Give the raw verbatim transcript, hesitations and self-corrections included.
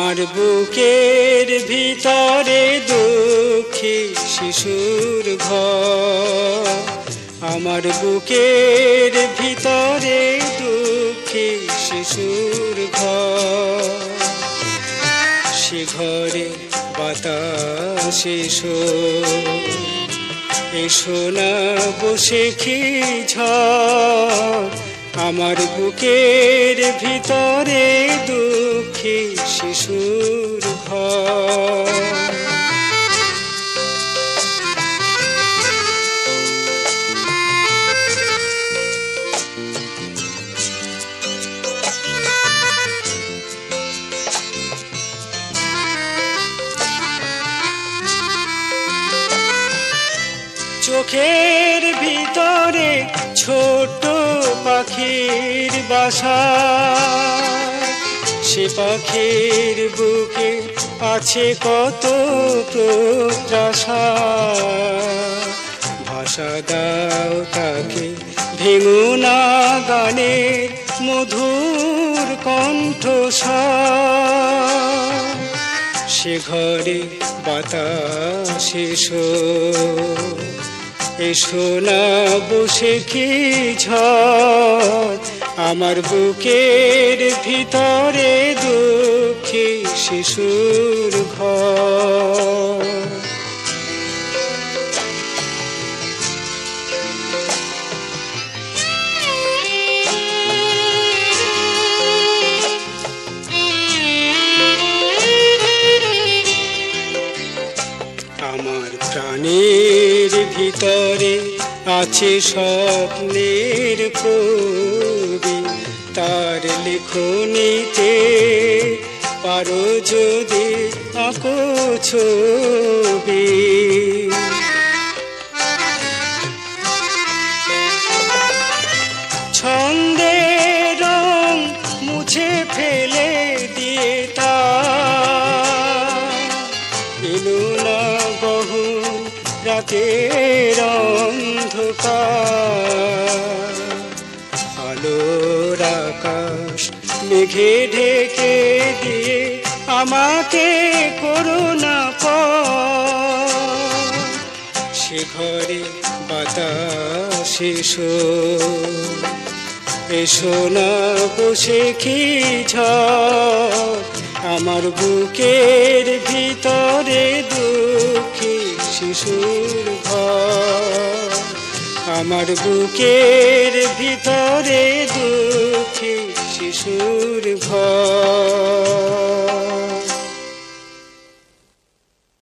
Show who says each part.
Speaker 1: আমার বুকের ভিতরে দুঃখী শিশুর ঘর, আমার বুকের ভিতরে দুঃখী শিশুর ঘর। সে ঘরে বাতাস এসো, এসো না বসে কি ঝড়, আমার বুকের ভিতরে দুঃখী শিশুর ঘর। চোখের ভিতরে ছোট পাখির বাসা, সে পাখির বুকে আছে কত প্রত্যাশা। ভাষা দাও তাকে ভেঙো না গানের মধুর কণ্ঠস্বর, সে ঘরে বাতাস এসো, এসো না বসে কি ঝড়, আমার বুকের ভিতরে দুঃখী শিশুর ঘর। আমার প্রাণের ভিতরে আছে স্বপ্নের কবি, তার লেখনীতে পারো যদি আঁকো ছবি। ছন্দের রং মুছে ফেলে দিয়ে তা এলো না গহন রাতের অন্ধকার, আলোর আকাশ মেঘে ঢেকে দিয়ে আমাকে করুণা পর, সে ঘরে বাতাস এসো, এসো না বসে কি ঝড়, আমার বুকের ভিতরে দুঃখী শিশুর ঘর, আমার বুকের ভিতরে দুঃখী শিশুর ঘর।